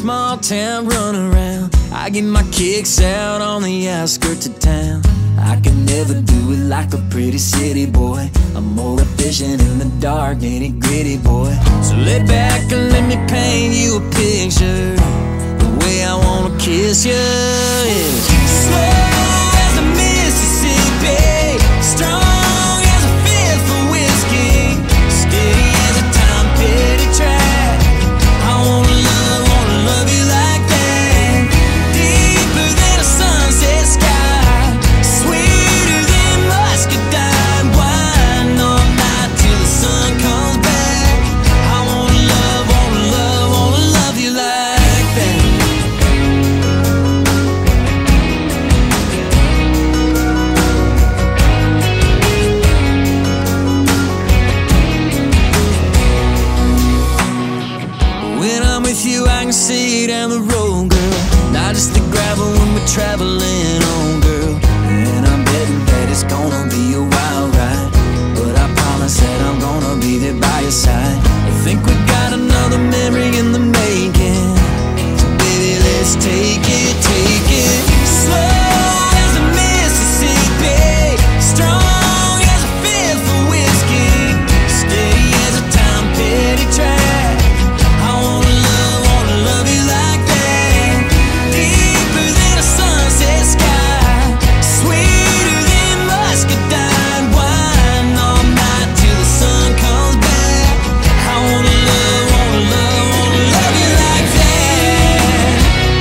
small town runaround. I get my kicks out on the outskirts of town. I can never do it like a pretty city boy. I'm more efficient in the dark, nitty gritty boy. So lay back and let me paint you a picture, the way I wanna kiss you. Yeah. Slow as the Mississippi, strong as a fifth of whiskey, steady as a Tom Petty track. I wanna love you like that. Deeper than a sunset sky, sweeter than muscadine wine, all night till the sun comes back. I wanna love you like that. When I'm with you, I can see down the road, girl. Not just the gravel when we're traveling on, girl. And I'm betting that it's gonna be a wild ride, but I promise that I'm gonna be there by your side. I think we got another memory in the making, so baby, let's take it, take it. Slow as the Mississippi, strong as a fifth of whiskey, steady as a Tom Petty track. I wanna love you like that. Deeper than a sunset sky, sweeter than muscadine wine, all night till the sun comes back. I wanna love you like that.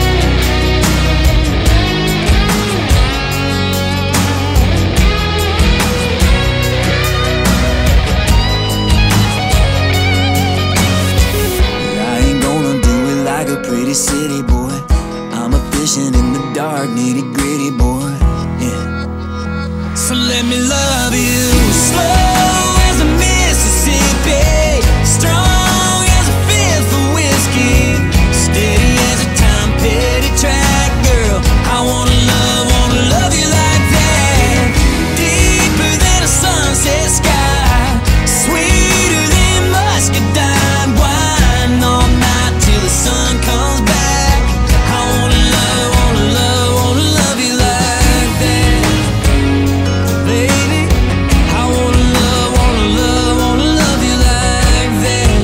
I ain't gonna do it like a pretty city boy. I'm efficient in the dark, nitty gritty boy. Yeah. So let me love you. Slow as a Mississippi, strong as a fifth of whiskey, steady as a Tom Petty track, girl. I wanna love you like that. Deeper than a sunset sky, sweeter than muscadine wine, all night till the sun comes back. I wanna love you like that, baby. I wanna love you like that.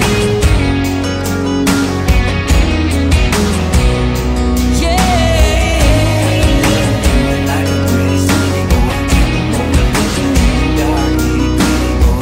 Yeah. Like a pretty city boy, more efficient in the dark, nitty gritty boy.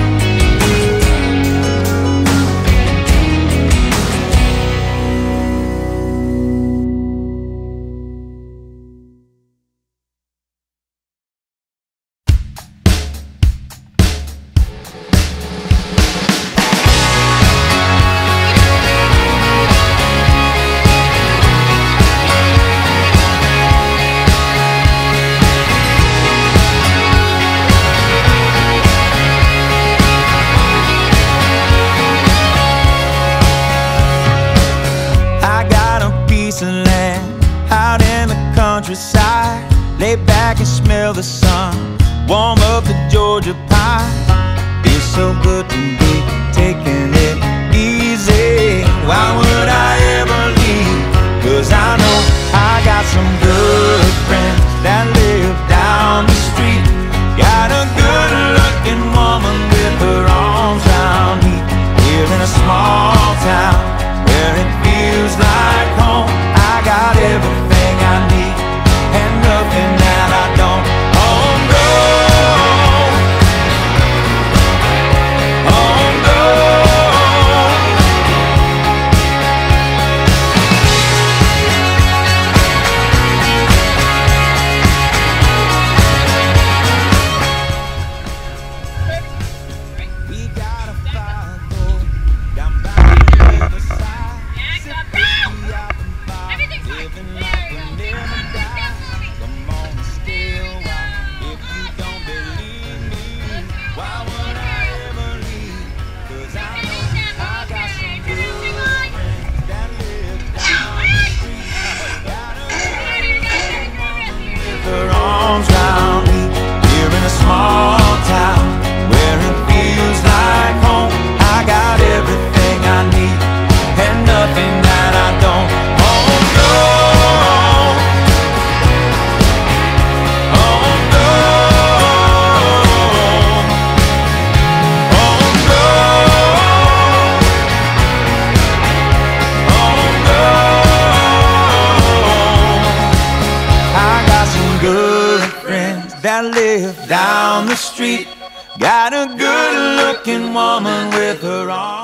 I got a piece of land out in the countryside. Lay back and smell the sun, warm up the Georgia pie. Feels so good to be taking it easy. Why would I ever leave? 'Cause I know I got some good friends that live down the street. Got a good looking woman with her arms round me. Live in a small town where it feels like home. I got everything I need and nothing that I don't. Oh no, oh no. that live down the street. Got a good-looking woman with her arms.